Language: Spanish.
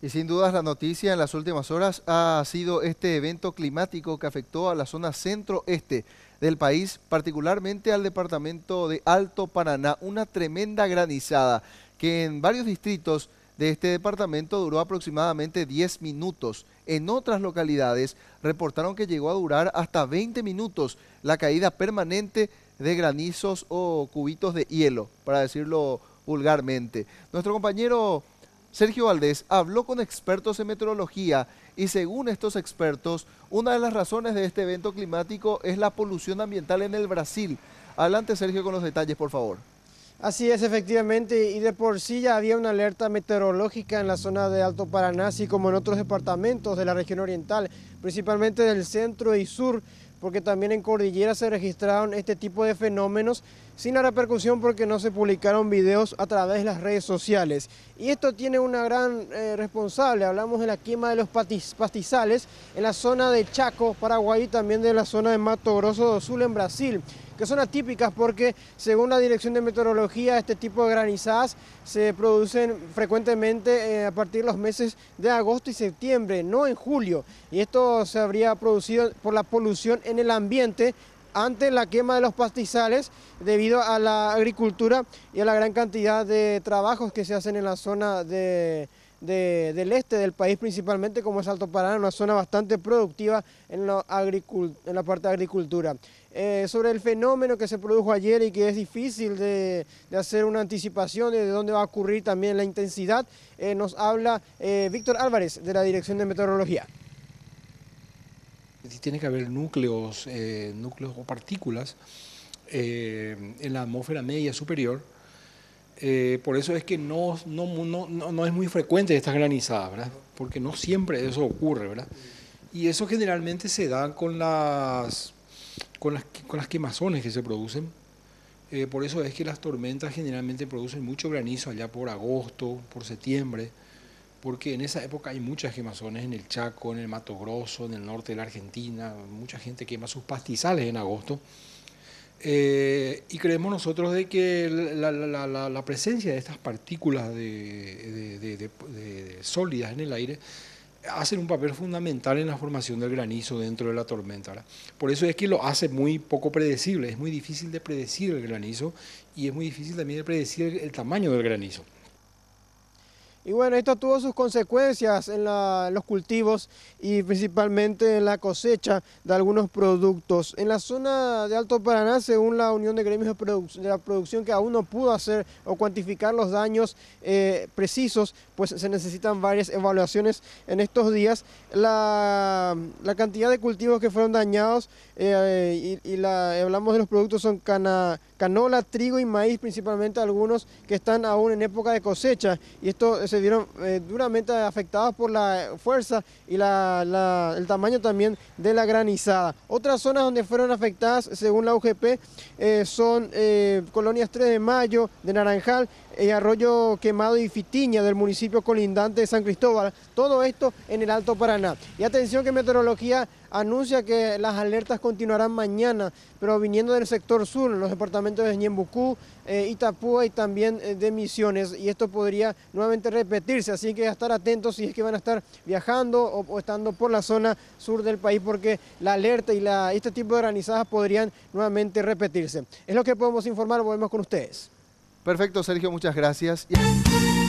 Y sin dudas la noticia en las últimas horas ha sido este evento climático que afectó a la zona centro-este del país, particularmente al departamento de Alto Paraná. Una tremenda granizada que en varios distritos de este departamento duró aproximadamente 10 minutos. En otras localidades reportaron que llegó a durar hasta 20 minutos la caída permanente de granizos o cubitos de hielo, para decirlo vulgarmente. Nuestro compañero Sergio Valdés habló con expertos en meteorología y según estos expertos, una de las razones de este evento climático es la polución ambiental en el Brasil. Adelante, Sergio, con los detalles, por favor. Así es, efectivamente, y de por sí ya había una alerta meteorológica en la zona de Alto Paraná, así como en otros departamentos de la región oriental, principalmente del centro y sur, porque también en Cordillera se registraron este tipo de fenómenos sin la repercusión porque no se publicaron videos a través de las redes sociales. Y esto tiene una gran responsable, hablamos de la quema de los pastizales en la zona de Chaco, Paraguay y también de la zona de Mato Grosso do Sul en Brasil, que son atípicas porque según la Dirección de Meteorología este tipo de granizadas se producen frecuentemente a partir de los meses de agosto y septiembre, no en julio. Y esto se habría producido por la polución en el ambiente ante la quema de los pastizales debido a la agricultura y a la gran cantidad de trabajos que se hacen en la zona del este del país, principalmente como es Alto Paraná, una zona bastante productiva en la parte de agricultura. Sobre el fenómeno que se produjo ayer y que es difícil de hacer una anticipación de dónde va a ocurrir también la intensidad, nos habla Víctor Álvarez de la Dirección de Meteorología. Tiene que haber núcleos o partículas en la atmósfera media superior. Por eso es que no es muy frecuente estas granizadas, ¿verdad? Porque no siempre eso ocurre, ¿verdad? Y eso generalmente se da con las quemazones que se producen. Por eso es que las tormentas generalmente producen mucho granizo allá por agosto, por septiembre, porque en esa época hay muchas quemazones en el Chaco, en el Mato Grosso, en el norte de la Argentina. Mucha gente quema sus pastizales en agosto. Y creemos nosotros de que la presencia de estas partículas sólidas en el aire hacen un papel fundamental en la formación del granizo dentro de la tormenta, ¿verdad? Por eso es que lo hace muy poco predecible. Es muy difícil de predecir el granizo y es muy difícil también de predecir el tamaño del granizo. Y bueno, esto tuvo sus consecuencias en los cultivos y principalmente en la cosecha de algunos productos. En la zona de Alto Paraná, según la Unión de Gremios de la Producción, que aún no pudo hacer o cuantificar los daños precisos, pues se necesitan varias evaluaciones en estos días. La cantidad de cultivos que fueron dañados hablamos de los productos son canola, trigo y maíz, principalmente algunos que están aún en época de cosecha, y esto se vieron duramente afectados por la fuerza y el tamaño también de la granizada. Otras zonas donde fueron afectadas, según la UGP, son colonias 3 de Mayo, de Naranjal, Arroyo Quemado y Fitiña del municipio colindante de San Cristóbal, todo esto en el Alto Paraná. Y atención que Meteorología anuncia que las alertas continuarán mañana, pero viniendo del sector sur, en los departamentos de Ñembucú, Itapúa y también de Misiones, y esto podría nuevamente repetirse, así que a estar atentos si es que van a estar viajando o estando por la zona sur del país, porque la alerta y este tipo de granizadas podrían nuevamente repetirse. Es lo que podemos informar, volvemos con ustedes. Perfecto, Sergio, muchas gracias.